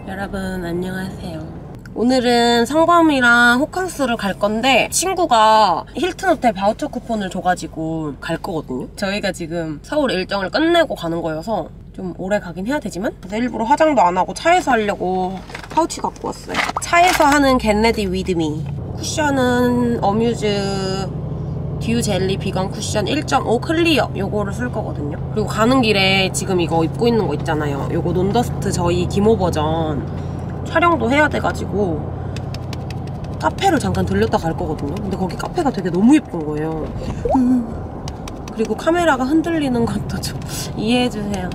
여러분 안녕하세요. 오늘은 성범이랑 호캉스를 갈 건데 친구가 힐튼 호텔 바우처 쿠폰을 줘가지고 갈 거거든요. 저희가 지금 서울 일정을 끝내고 가는 거여서 좀 오래 가긴 해야 되지만 그래서 일부러 화장도 안 하고 차에서 하려고 파우치 갖고 왔어요. 차에서 하는 겟레디 위드미 쿠션은 어뮤즈 듀 젤리 비건 쿠션 1.5 클리어 요거를 쓸 거거든요. 그리고 가는 길에 지금 이거 입고 있는 거 있잖아요. 요거 논더스트 저희 기모 버전 촬영도 해야 돼가지고 카페를 잠깐 들렸다 갈 거거든요. 근데 거기 카페가 되게 너무 예쁜 거예요. 그리고 카메라가 흔들리는 것도 좀 이해해주세요.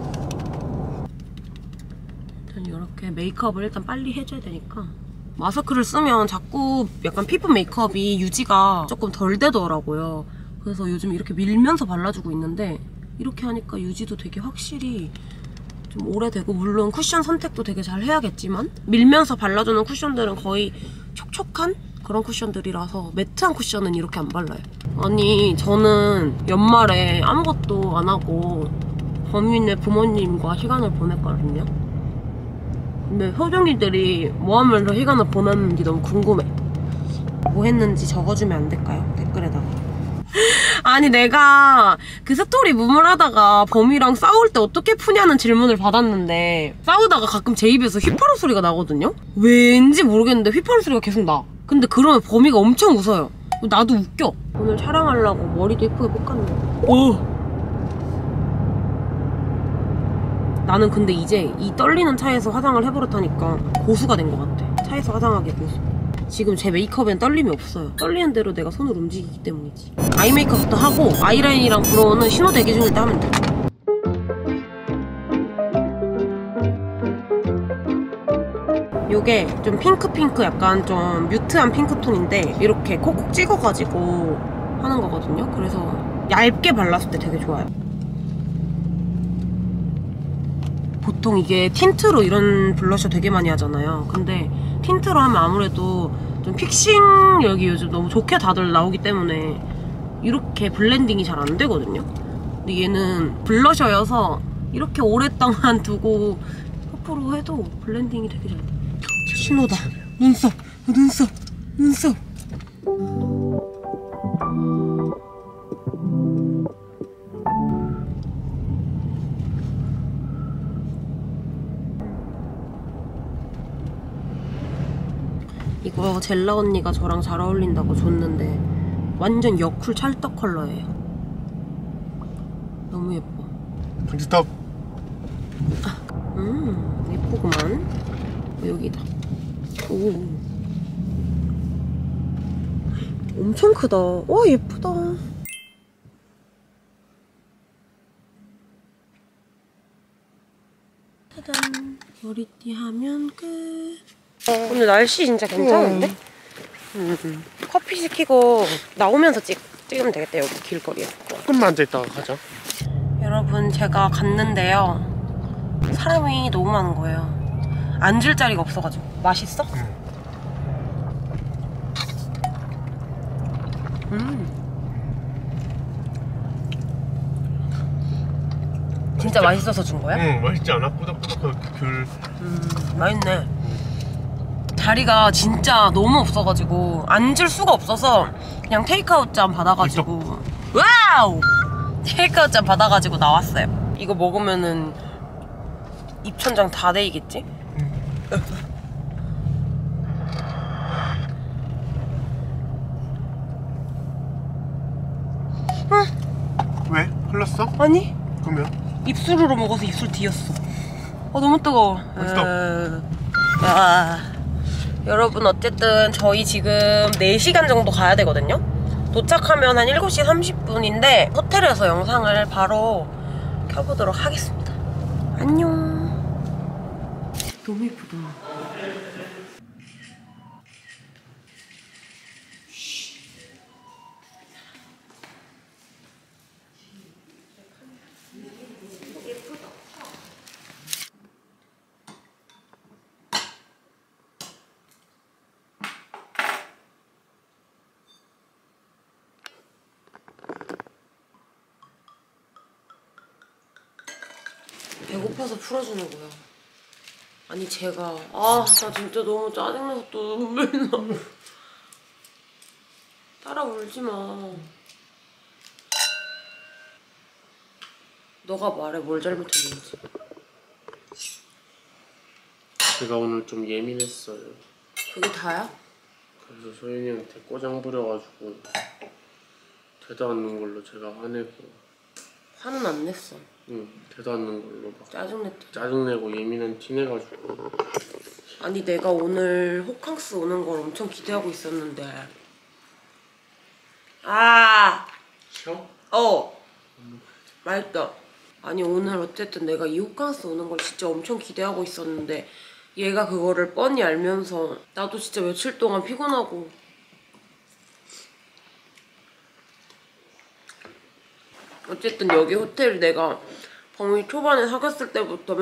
전 이렇게 메이크업을 일단 빨리 해줘야 되니까 마스크를 쓰면 자꾸 약간 피부 메이크업이 유지가 조금 덜 되더라고요. 그래서 요즘 이렇게 밀면서 발라주고 있는데 이렇게 하니까 유지도 되게 확실히 좀 오래되고, 물론 쿠션 선택도 되게 잘 해야겠지만 밀면서 발라주는 쿠션들은 거의 촉촉한 그런 쿠션들이라서 매트한 쿠션은 이렇게 안 발라요. 아니 저는 연말에 아무것도 안 하고 범인의 부모님과 시간을 보냈거든요. 근데 효정이들이 뭐 하면서 시간을 보냈는지 너무 궁금해. 뭐 했는지 적어주면 안 될까요? 댓글에다가. 아니 내가 그 스토리 무물하다가 범이랑 싸울 때 어떻게 푸냐는 질문을 받았는데 싸우다가 가끔 제 입에서 휘파람 소리가 나거든요? 왠지 모르겠는데 휘파람 소리가 계속 나. 근데 그러면 범이가 엄청 웃어요. 나도 웃겨. 오늘 촬영하려고 머리도 예쁘게 볶았네. 오! 나는 근데 이제 이 떨리는 차에서 화장을 해버렸다니까 고수가 된 것 같아. 차에서 화장하기 고수. 지금 제 메이크업엔 떨림이 없어요. 떨리는 대로 내가 손을 움직이기 때문이지. 아이 메이크업부터 하고 아이라인이랑 브로우는 신호 대기 중일 때 하면 돼. 요게 좀 핑크 약간 좀 뮤트한 핑크톤인데 이렇게 콕콕 찍어가지고 하는 거거든요. 그래서 얇게 발랐을 때 되게 좋아요. 보통 이게 틴트로 이런 블러셔 되게 많이 하잖아요. 근데 틴트로 하면 아무래도 좀 픽싱력이 요즘 너무 좋게 다들 나오기 때문에 이렇게 블렌딩이 잘 안 되거든요. 근데 얘는 블러셔여서 이렇게 오랫동안 두고 퍼프로 해도 블렌딩이 되게 잘 돼. 신호다. 눈썹. 이거 젤라 언니가 저랑 잘 어울린다고 줬는데 완전 여쿨 찰떡 컬러예요. 너무 예뻐. 편집탑. 예쁘구만. 여기다. 오, 엄청 크다. 와 예쁘다. 짜잔. 머리띠 하면 끝. 오늘 날씨 진짜 괜찮은데? 커피 시키고 나오면서 찍으면 되겠다. 여기 길거리에. 조금만 앉아있다가 가자. 여러분 제가 갔는데요, 사람이 너무 많은 거예요. 앉을 자리가 없어가지고. 맛있어? 진짜 맛있어서 준 거야? 응, 맛있지 않아? 꾸덕꾸덕한 귤. 맛있네. 자리가 진짜 너무 없어가지고 앉을 수가 없어서 그냥 테이크아웃 잔 받아가지고 와우! 테이크아웃 잔 받아가지고 나왔어요. 이거 먹으면은 입천장 다 데이겠지? 왜? 흘렀어? 아니? 그러면? 입술으로 먹어서 입술 뒤었어. 너무 뜨거워. 맛있다. 여러분 어쨌든 저희 지금 4시간 정도 가야 되거든요. 도착하면 한 7시 30분인데 호텔에서 영상을 바로 켜보도록 하겠습니다. 안녕. 너무 예쁘다. 배고파서 풀어주는 거야. 아니 제가 나 진짜 너무 짜증나서 또 눈물 나. 따라 울지 마. 너가 말해 뭘 잘못했는지. 제가 오늘 좀 예민했어요. 그게 다야? 그래서 소연이한테 꼬장 부려가지고 대도 않는 걸로 제가 화내고. 화는 안 냈어. 응, 대도 않는 걸로 막 짜증냈대. 짜증내고 예민한 티 내가지고. 아니 내가 오늘 호캉스 오는 걸 엄청 기대하고 있었는데. 쉬어? 맛있다. 아니 오늘 어쨌든 내가 이 호캉스 오는 걸 진짜 엄청 기대하고 있었는데 얘가 그거를 뻔히 알면서 나도 진짜 며칠 동안 피곤하고. 어쨌든 여기 호텔 내가 범위 초반에 사귀었을 때부터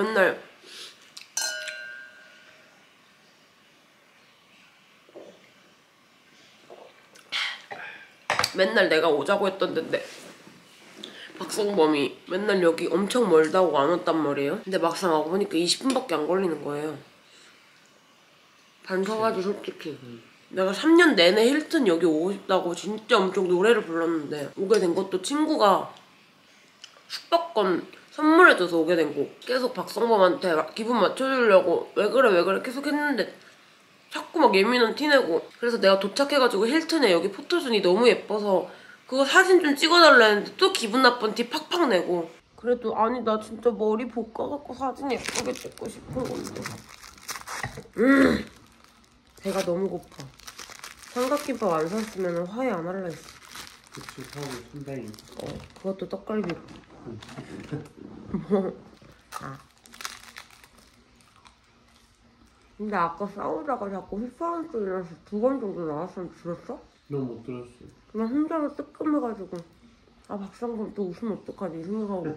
맨날 내가 오자고 했던 데인데 박성범이 맨날 여기 엄청 멀다고 안 왔단 말이에요. 근데 막상 와보니까 20분밖에 안 걸리는 거예요. 반성하지 솔직히. 내가 3년 내내 힐튼 여기 오고 싶다고 진짜 엄청 노래를 불렀는데 오게 된 것도 친구가 숙박권 선물해줘서 오게 된 거. 계속 박성범한테 기분 맞춰주려고 왜 그래 계속 했는데 자꾸 막 예민한 티내고. 그래서 내가 도착해가지고 힐튼에 여기 포토존이 너무 예뻐서 그거 사진 좀 찍어달라 했는데 또 기분 나쁜 티 팍팍 내고. 그래도 아니 나 진짜 머리 볶아갖고 사진 예쁘게 찍고 싶은 건데. 배가 너무 고파. 삼각김밥 안 샀으면 화해 안 할라 했어. 그치, 사고 순대이. 그것도 떡갈비. 근데 아까 싸우다가 자꾸 휘파람 소리 나서 2번 정도 나왔었는데 들었어? 너 못 들었어. 그냥 혼자서 뜨끔해가지고 박상범 또 웃으면 어떡하지 생각하고.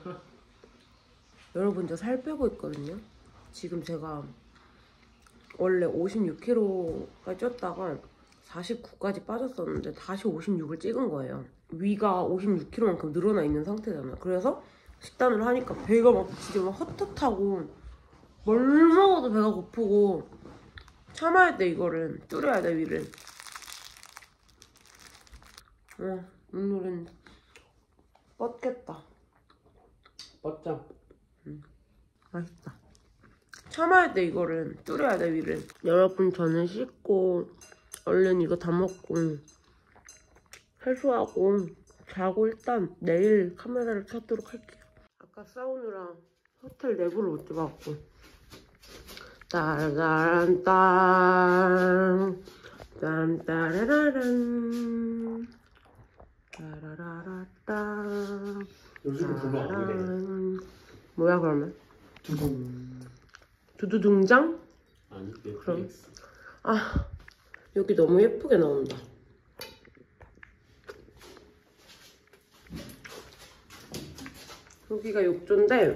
여러분 저 살 빼고 있거든요. 지금 제가 원래 56kg까지 쪘다가 49까지 빠졌었는데 다시 56을 찍은 거예요. 위가 56kg만큼 늘어나 있는 상태잖아. 그래서 식단을 하니까 배가 막 진짜 막 헛헛하고 뭘 먹어도 배가 고프고 참아야 돼. 이거를 줄여야 돼 위를. 오늘은 뻗겠다. 뻗자. 맛있다. 참아야 돼. 이거를 줄여야 돼 위를. 여러분 저는 씻고 얼른 이거 다 먹고 세수하고 자고 일단 내일 카메라를 켜도록 할게요. 아까 사우느라 호텔 내부를 못 찍어갖고. 따라란딴 딴따라라란 따라라라딴. 요즘은 그거 안 돼. 뭐야 그러면? 두두둥장? 아니, 그럼 여기 너무 예쁘게 나온다. 여기가 욕조인데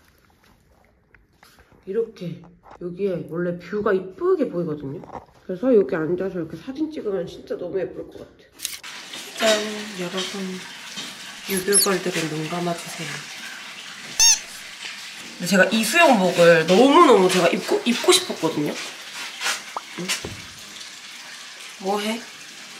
이렇게 여기에 원래 뷰가 이쁘게 보이거든요. 그래서 여기 앉아서 이렇게 사진 찍으면 진짜 너무 예쁠 것 같아요. 짠! 여러분 유교걸들은 눈 감아주세요. 근데 제가 이 수영복을 너무너무 제가 입고 싶었거든요. 응? 뭐해?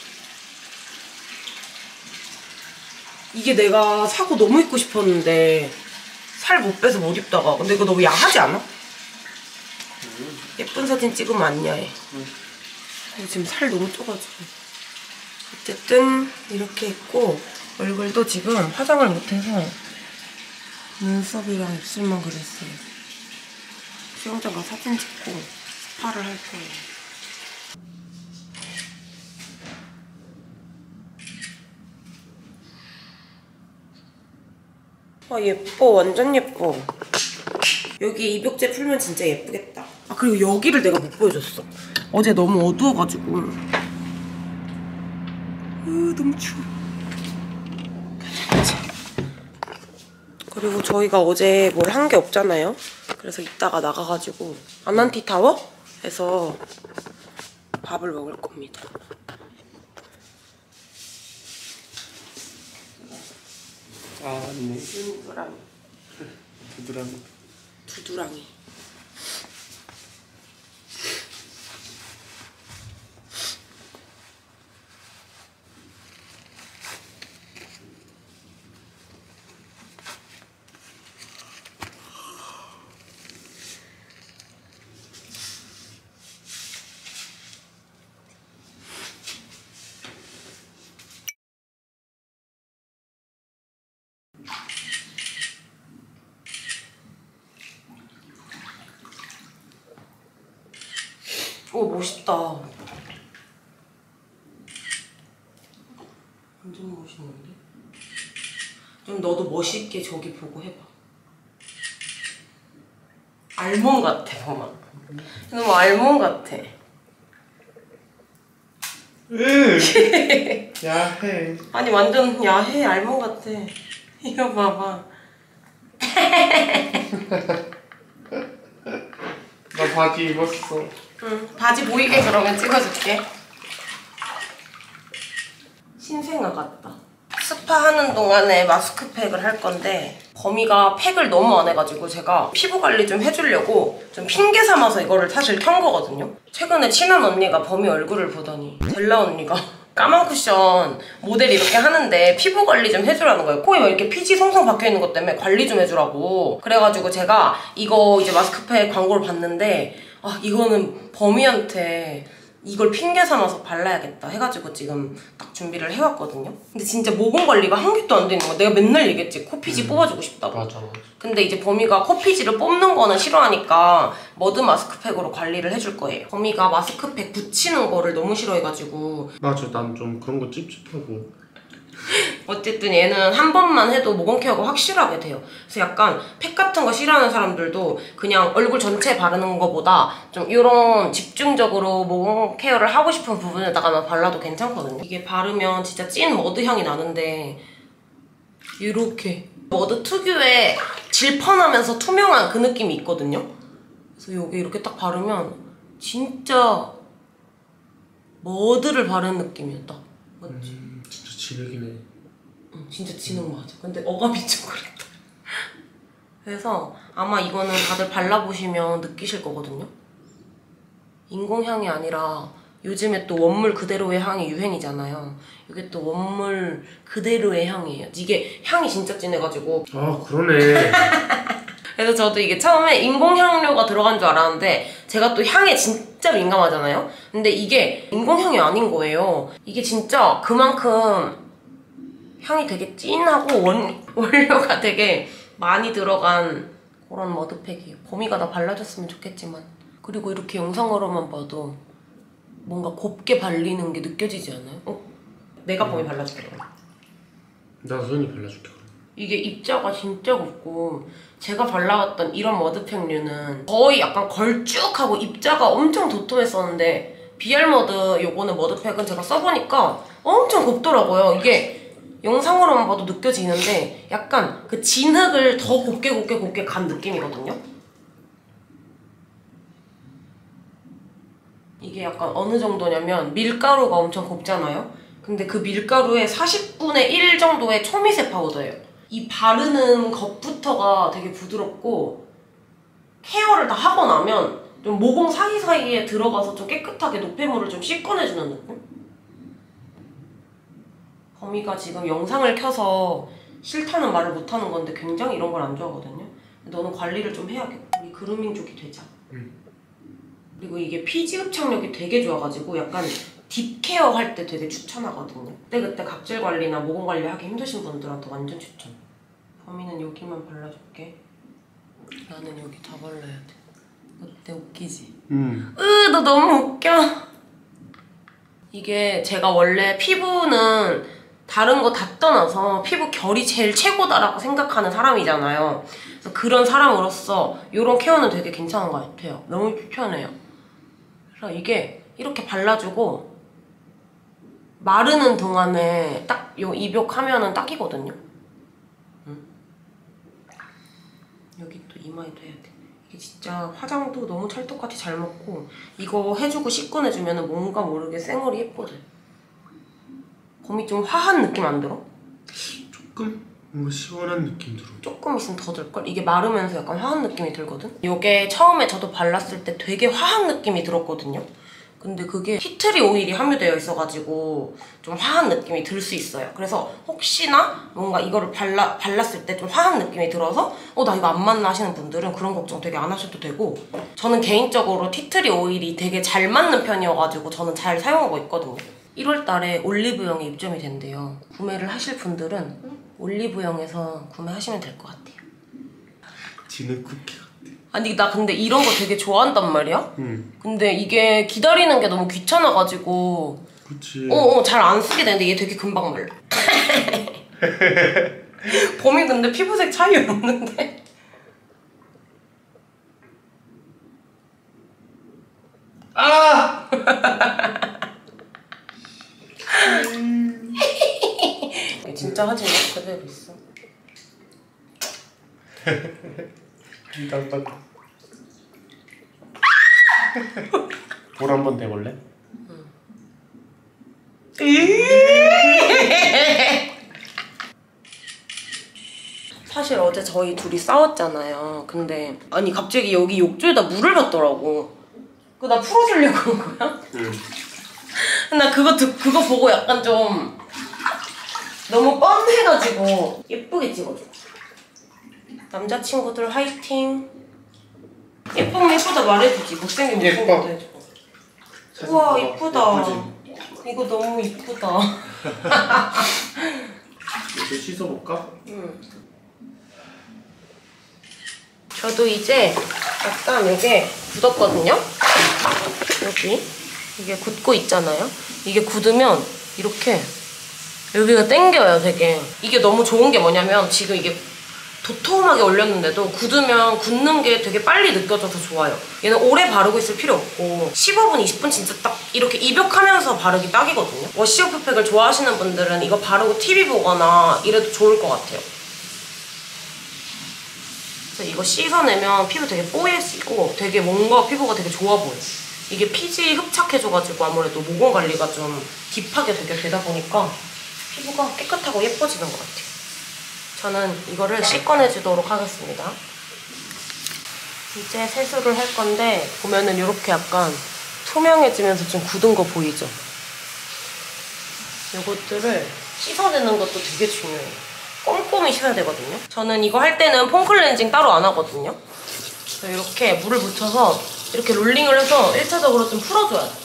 이게 내가 사고 너무 입고 싶었는데 살 못 빼서 못 입다가. 근데 이거 너무 야하지 않아? 예쁜 사진 찍으면 안 야해. 지금 살 너무 쪄가지고. 어쨌든 이렇게 입고 얼굴도 지금 화장을 못해서 눈썹이랑 입술만 그렸어요. 수영장 가서 사진 찍고 스파를 할 거예요. 예뻐. 완전 예뻐. 여기 입욕제 풀면 진짜 예쁘겠다. 그리고 여기를 내가 못 보여줬어. 어제 너무 어두워가지고. 너무 추워. 가자. 그리고 저희가 어제 뭘 한 게 없잖아요. 그래서 이따가 나가가지고 아난티 타워에서 밥을 먹을 겁니다. 맞네. 두두랑이. 두드랑이. 두두랑이. 오, 멋있다. 완전 멋있는데? 좀 너도 멋있게 저기 보고 해봐. 알몸 같아, 범아. 너무 알몸 같아. 야해. 아니, 완전 야해, 알몸 같아. 이거 봐봐. 나 바지 입었어. 응, 바지 보이게 그러면 찍어줄게. 신생아 같다. 스파 하는 동안에 마스크팩을 할 건데 범이가 팩을 너무 안 해가지고 제가 피부 관리 좀 해주려고 좀 핑계 삼아서 이거를 사실 켠 거거든요. 최근에 친한 언니가 범이 얼굴을 보더니 젤라 언니가 까만 쿠션 모델 이렇게 하는데 피부 관리 좀 해주라는 거예요. 코에 막 이렇게 피지 송송 박혀있는 것 때문에 관리 좀 해주라고. 그래가지고 제가 이거 이제 마스크팩 광고를 봤는데 아, 이거는 범이한테 이걸 핑계 삼아서 발라야겠다 해가지고 지금 딱 준비를 해왔거든요. 근데 진짜 모공 관리가 한 개도 안 되는 거야. 내가 맨날 얘기했지. 코피지 뽑아주고 싶다고. 맞아. 근데 이제 범이가 코피지를 뽑는 거는 싫어하니까 머드 마스크팩으로 관리를 해줄 거예요. 범이가 마스크팩 붙이는 거를 너무 싫어해가지고. 맞아, 난 좀 그런 거 찝찝하고. 어쨌든 얘는 한 번만 해도 모공 케어가 확실하게 돼요. 그래서 약간 팩 같은 거 싫어하는 사람들도 그냥 얼굴 전체에 바르는 거보다 좀 이런 집중적으로 모공 케어를 하고 싶은 부분에다가만 발라도 괜찮거든요. 이게 바르면 진짜 찐 머드 향이 나는데 이렇게 머드 특유의 질펀하면서 투명한 그 느낌이 있거든요. 그래서 여기 이렇게 딱 바르면 진짜 머드를 바르는 느낌이야. 딱 맞지? 진짜 진흙이네. 응, 진짜 진흙 맞아. 근데 어감이 좀 그랬다. 그래서 아마 이거는 다들 발라보시면 느끼실 거거든요. 인공향이 아니라 요즘에 또 원물 그대로의 향이 유행이잖아요. 이게 또 원물 그대로의 향이에요. 이게 향이 진짜 진해가지고. 아, 그러네. 그래서 저도 이게 처음에 인공향료가 들어간 줄 알았는데 제가 또 향에 진짜 민감하잖아요? 근데 이게 인공향이 아닌 거예요. 이게 진짜 그만큼 향이 되게 진하고 원료가 되게 많이 들어간 그런 머드팩이에요. 범이가 나 발라줬으면 좋겠지만. 그리고 이렇게 영상으로만 봐도 뭔가 곱게 발리는 게 느껴지지 않아요? 어? 내가 범이 발라줄게. 나 소연이 발라줄게. 이게 입자가 진짜 곱고 제가 발라왔던 이런 머드팩류는 거의 약간 걸쭉하고 입자가 엄청 도톰했었는데 비알머드 요거는 머드팩은 제가 써보니까 엄청 곱더라고요. 이게 영상으로만 봐도 느껴지는데 약간 그 진흙을 더 곱게 간 느낌이거든요. 이게 약간 어느 정도냐면 밀가루가 엄청 곱잖아요. 근데 그 밀가루의 40분의 1 정도의 초미세 파우더예요. 이 바르는 것부터가 되게 부드럽고 케어를 다 하고 나면 좀 모공 사이사이에 들어가서 좀 깨끗하게 노폐물을 좀 씻어내주는 느낌? 범이가 지금 영상을 켜서 싫다는 말을 못하는 건데 굉장히 이런 걸 안 좋아하거든요. 너는 관리를 좀 해야겠다. 우리 그루밍 쪽이 되자. 그리고 이게 피지 흡착력이 되게 좋아가지고 약간 딥케어 할 때 되게 추천하거든요. 그때 각질 관리나 모공 관리 하기 힘드신 분들한테 완전 추천. 범이는 여기만 발라줄게. 나는 여기 다 발라야 돼. 어때? 웃기지? 너 너무 웃겨. 이게 제가 원래 피부는 다른 거 다 떠나서 피부 결이 제일 최고다라고 생각하는 사람이잖아요. 그래서 그런 사람으로서 이런 케어는 되게 괜찮은 것 같아요. 너무 추천해요. 그래서 이게 이렇게 발라주고 마르는 동안에 딱 요 입욕하면은 딱이거든요. 여기 또 이마에도 해야 돼. 이게 진짜 화장도 너무 찰떡같이 잘 먹고 이거 해주고 씻고내주면은 뭔가 모르게 쌩얼이 예뻐져. 범이 좀 화한 느낌 안 들어? 조금 뭔가 시원한 느낌 들어. 조금 있으면 더 들걸? 이게 마르면서 약간 화한 느낌이 들거든? 이게 처음에 저도 발랐을 때 되게 화한 느낌이 들었거든요? 근데 그게 티트리 오일이 함유되어 있어가지고 좀 화한 느낌이 들 수 있어요. 그래서 혹시나 뭔가 이거를 발랐을 때 좀 화한 느낌이 들어서 나 이거 안 맞나 하시는 분들은 그런 걱정 되게 안 하셔도 되고, 저는 개인적으로 티트리 오일이 되게 잘 맞는 편이어가지고 저는 잘 사용하고 있거든요. 1월달에 올리브영에 입점이 된대요. 구매를 하실 분들은 올리브영에서 구매하시면 될 것 같아요. 진흙 쿠키 같아. 아니 나 근데 이런 거 되게 좋아한단 말이야? 근데 이게 기다리는 게 너무 귀찮아가지고 그치. 잘 안 쓰게 되는데 얘 되게 금방 말라. 범이 근데 피부색 차이 없는데? 아! 진짜 하지 마. 그대로 있어. 볼 한번 대볼래? 사실 어제 저희 둘이 싸웠잖아요. 근데 아니 갑자기 여기 욕조에다 물을 받더라고. 그거 나 풀어주려고 한 거야? 응. 나 그거 보고 약간 좀 너무 뻔해가지고 예쁘게 찍어줘. 남자친구들 화이팅. 예쁘면 예쁘다 말해주지. 못생기면 못생겼다 해줘. 우와 이쁘다. 이거 너무 이쁘다. 이제 씻어볼까? 응. 저도 이제 약간 이게 굳었거든요? 여기 이게 굳고 있잖아요? 이게 굳으면 이렇게 여기가 당겨요 되게. 이게 너무 좋은 게 뭐냐면 지금 이게 도톰하게 올렸는데도 굳으면 굳는 게 되게 빨리 느껴져서 좋아요. 얘는 오래 바르고 있을 필요 없고 15분, 20분 진짜 딱 이렇게 입욕하면서 바르기 딱이거든요. 워시오프 팩을 좋아하시는 분들은 이거 바르고 TV 보거나 이래도 좋을 것 같아요. 그래서 이거 씻어내면 피부 되게 뽀얘지고 되게 뭔가 피부가 되게 좋아 보여요. 이게 피지 흡착해줘가지고 아무래도 모공 관리가 좀 딥하게 되게 되다 보니까 피부가 깨끗하고 예뻐지는 것 같아요. 저는 이거를 씻어내주도록 하겠습니다. 이제 세수를 할 건데 보면은 이렇게 약간 투명해지면서 좀 굳은 거 보이죠? 이것들을 씻어내는 것도 되게 중요해요. 꼼꼼히 씻어야 되거든요. 저는 이거 할 때는 폼 클렌징 따로 안 하거든요. 이렇게 물을 묻혀서 이렇게 롤링을 해서 1차적으로 좀 풀어줘야 돼.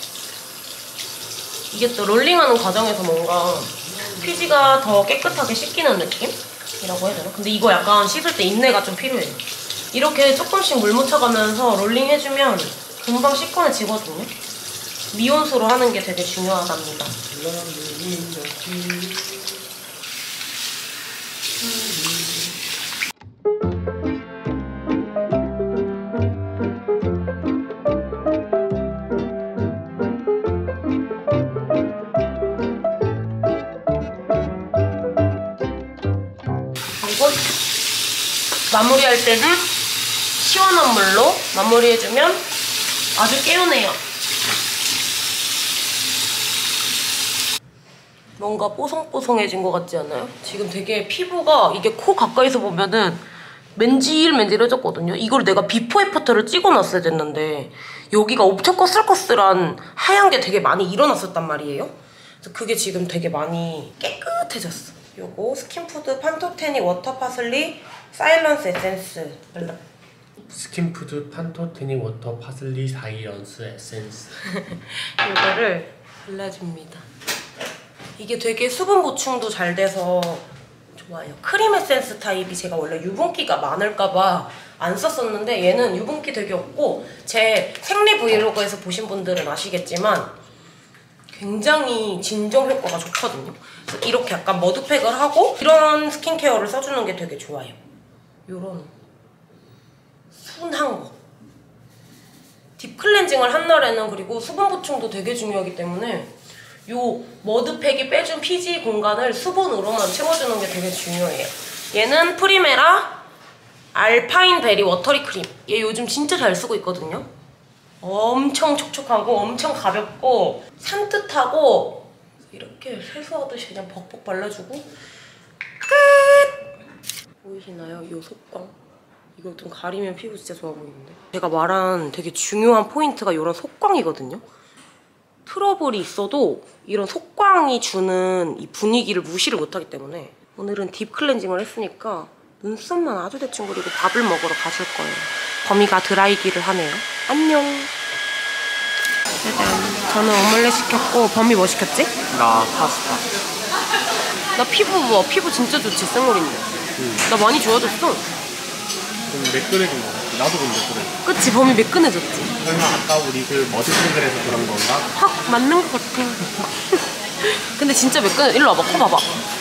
이게 또 롤링하는 과정에서 뭔가 피지가 더 깨끗하게 씻기는 느낌이라고 해야 되나? 근데 이거 약간 씻을 때 인내가 좀 필요해요. 이렇게 조금씩 물 묻혀가면서 롤링 해주면 금방 씻어내지거든요. 미온수로 하는 게 되게 중요하답니다. 그리고 마무리할 때는 시원한 물로 마무리해주면 아주 개운해요. 뭔가 뽀송뽀송해진 것 같지 않아요? 지금 되게 피부가 이게 코 가까이서 보면은 맨질맨질해졌거든요. 이걸 내가 비포 애프터를 찍어놨어야 됐는데 여기가 엄청 거슬거슬한 하얀 게 되게 많이 일어났었단 말이에요. 그래서 그게 지금 되게 많이 깨끗해졌어. 요거 스킨푸드 판토테닉 워터 파슬리 사일런스 에센스 스킨푸드 판토테닉 워터 파슬리 사이런스 에센스. 이거를 발라줍니다. 이게 되게 수분 보충도 잘 돼서 좋아요. 크림 에센스 타입이 제가 원래 유분기가 많을까봐 안 썼었는데 얘는 유분기 되게 없고 제 생리 브이로그에서 보신 분들은 아시겠지만 굉장히 진정 효과가 좋거든요. 그래서 이렇게 약간 머드팩을 하고 이런 스킨케어를 써주는 게 되게 좋아요. 요런 순한 거. 딥클렌징을 한 날에는 그리고 수분 보충도 되게 중요하기 때문에 요 머드팩이 빼준 피지 공간을 수분으로만 채워주는 게 되게 중요해요. 얘는 프리메라 알파인 베리 워터리 크림. 얘 요즘 진짜 잘 쓰고 있거든요. 엄청 촉촉하고 엄청 가볍고 산뜻하고 이렇게 세수하듯이 그냥 벅벅 발라주고 끝! 보이시나요? 이 속광. 이거 좀 가리면 피부 진짜 좋아 보이는데. 제가 말한 되게 중요한 포인트가 이런 속광이거든요. 트러블이 있어도 이런 속광이 주는 이 분위기를 무시를 못하기 때문에 오늘은 딥 클렌징을 했으니까 눈썹만 아주 대충 그리고 밥을 먹으러 가실 거예요. 범이가 드라이기를 하네요. 안녕. 짜잔. 저는 오믈렛 시켰고 범이 뭐 시켰지? 나 파스타. 나 피부 진짜 좋지, 생얼인데. 나 많이 좋아졌어. 그럼 맥그레기 먹어. 나도 근데 그래. 그치, 범이 매끈해졌지. 설마 아까 우리 그 머드핑글에서 그런 건가? 확 맞는 것 같아. 근데 진짜 매끈해. 일로 와봐, 코 봐봐.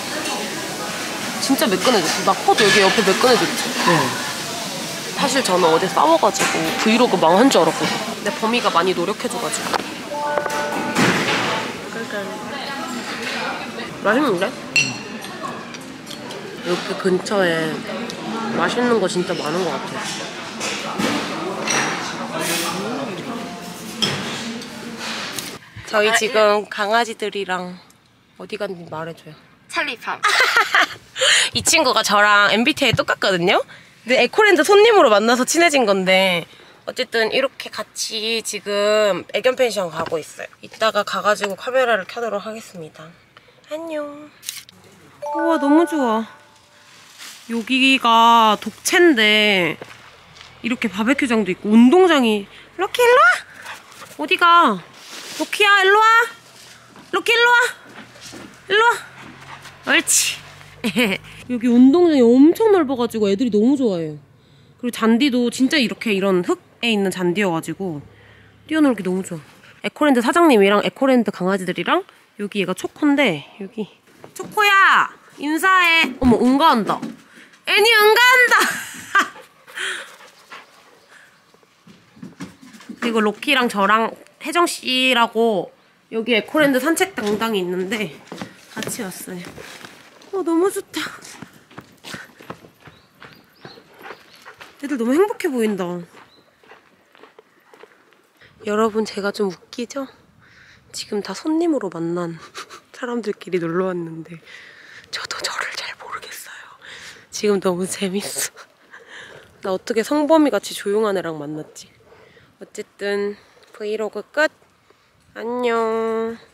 진짜 매끈해졌어. 나 코도 여기 옆에 매끈해졌지. 사실 저는 어제 싸워가지고 브이로그 망한 줄 알았거든. 근데 범이가 많이 노력해줘가지고. 맛있는데? 여기 근처에 맛있는 거 진짜 많은 것 같아. 저희 지금 강아지들이랑 어디 갔는지 말해줘요. 찰리팜. 이 친구가 저랑 MBTI 똑같거든요? 근데 에코랜드 손님으로 만나서 친해진 건데 어쨌든 이렇게 같이 지금 애견 펜션 가고 있어요. 이따가 가가지고 카메라를 켜도록 하겠습니다. 안녕. 우와, 너무 좋아. 여기가 독채인데 이렇게 바베큐장도 있고 운동장이. 럭키 일로와. 어디가? 럭키야 일로와. 럭키 일로와. 일로와. 옳지. 여기 운동장이 엄청 넓어가지고 애들이 너무 좋아해요. 그리고 잔디도 진짜 이렇게 이런 흙에 있는 잔디여가지고 뛰어놀기 너무 좋아. 에코랜드 사장님이랑 에코랜드 강아지들이랑 여기 얘가 초코인데 여기 초코야 인사해. 어머 응가한다. 애니 응가한다. 그리고 로키랑 저랑 혜정씨라고 여기 에코랜드 산책 당당이 있는데 같이 왔어요. 너무 좋다. 애들 너무 행복해 보인다. 여러분, 제가 좀 웃기죠? 지금 다 손님으로 만난 사람들끼리 놀러 왔는데 저도 저를 잘 모르겠어요. 지금 너무 재밌어. 나 어떻게 성범이 같이 조용한 애랑 만났지? 어쨌든 브이로그 끝. 안녕.